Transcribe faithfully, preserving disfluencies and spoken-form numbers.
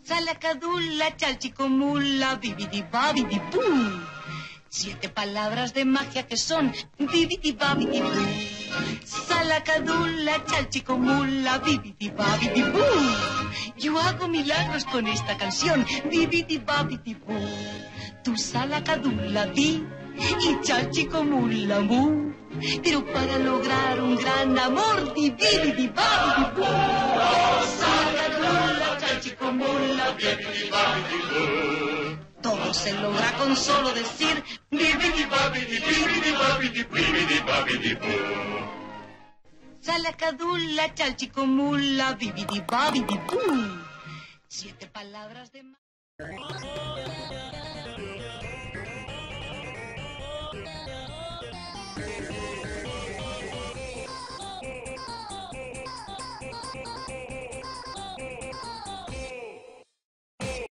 Salacadula, chalchicomula, bibidi babidi boo. Siete palabras de magia que son bibidi babidi boo. Salacadula, chalchicomula, bibidi babidi boo. Yo hago milagros con esta canción, bibidi babidi boo. Tu salacadula vi y chalchicomula mu. Pero para lograr un gran amor, bibidi babidi boo. Salacadula, chalchicomula, bibidi babidi boo. Todo se logra con solo decir bibidi babidi bibidi babidi bibidi babidi boo. Salacadula, chalchicomula, bibidi babidi boo. Siete palabras de magia.